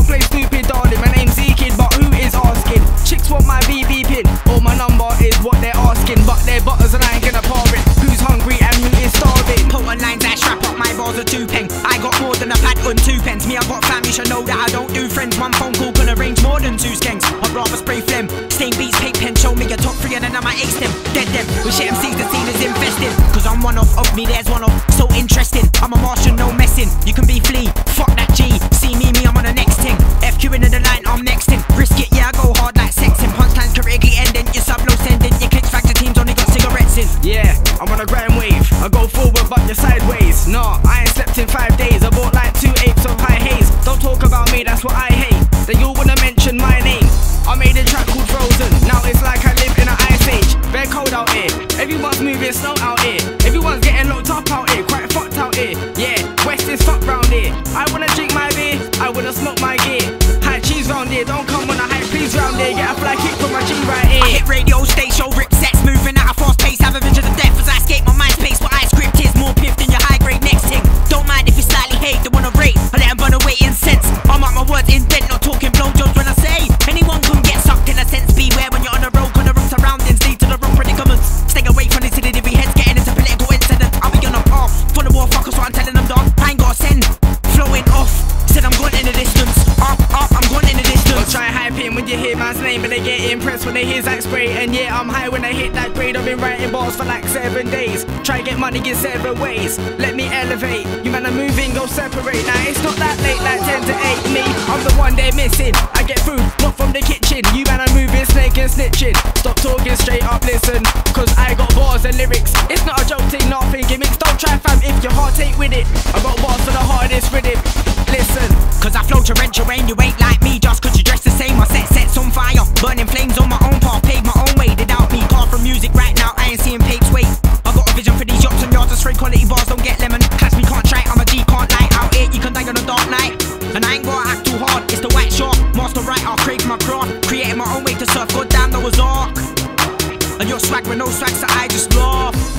play stupid, darling. My name's Z-Kid, but who is asking? Chicks want my BB pin, or my number is what they're asking. But they're butters and I ain't gonna par it. Who's hungry and who is starving? Potent lines that strap up, my bars are 2 peng. I got more than a pad on 2 pence. Me, I got fam, you should know that I don't do friends. One phone call can arrange more than 2 skanks. I'd rather spray phlegm. Stain beats, paint pen, show me a top 3 and then I might ace them. Dead them. With shit MCs, the scene is infested. Cause I'm one off me, there's one off. So interesting. I'm a Martian, no messing. You can be flea, fuck that G. See me, I'm on the next thing. FQing in the line, I'm next in. Risk it, yeah, I go hard like sexing. Punchlines correctly ending, your sub low sending. Your clicks factor teams only got cigarettes in. Yeah, I'm on a grind wave. I go forward but you're sideways. Nah, I ain't slept in 5 days. I bought like 2 apes of high haze. Don't talk about me, that's what I hate. Then you wanna mention my name. I made a track called Frozen. Now it's like I live in an ice age. Very cold out here. Everyone's moving slow out here. Everyone's getting locked up out here. Quite fucked out here. Yeah, West is fucked round here. I wanna drink my beer. I wanna smoke my gear. High cheese round here. Don't come on a high please round here. Get a fly kick from my G right here. I hit radio stage show, rip sets, moving at a fast pace. Have a vision of death as I escape my mind space. What I script is more piff than your high grade next thing. Don't mind if you slightly hate, don't wanna rate. I let them run away in sense. I'm up my words in dent, not talking blowjobs when I say anyone can get sucked in a sense. Beware when you're on the road, cause the wrong surroundings lead to the wrong predicaments. Stay away from the silly divvy heads getting into political incidents. I'll be on a path for the war fuckers, what I'm telling them, dog. I ain't gotta send, flowing off. Said I'm going in the distance. Up, I'm going in the distance. Don't try hyping when you hear man's name, but they get impressed when they hear Zach spray. And yeah, I'm high when I hit that grade. I've been writing bars for like 7 days. Try get money in 7 ways. Let me elevate. You man are moving, go separate. Now it's not that late, like 10 to 8. Me, I'm the one they're missing. I get food, not from the kitchen. You man are moving, snake and snitching. Stop talking straight up, listen. Cause I got bars and lyrics. It's not a joke thing, nothing gimmicks. Don't try fam if your heart ain't with it. I got bars for the hardest rhythm. Listen. Cause I flow torrential rain, you ain't like me just cause you dress the same. My set's on fire, burning flames on my own path, paved my own way. Without me, car from music right now, I ain't seeing papes wait. I got a vision for these yachts and yards of straight quality bars, don't get lemon. Class me can't try, I'm a G, can't lie. Out here, you can die on a dark night. And I ain't gotta act too hard, it's the white shark. Master writer, crave my craft. Created my own way to surf, goddamn that was arc. And your swag with no swag, so I just laugh.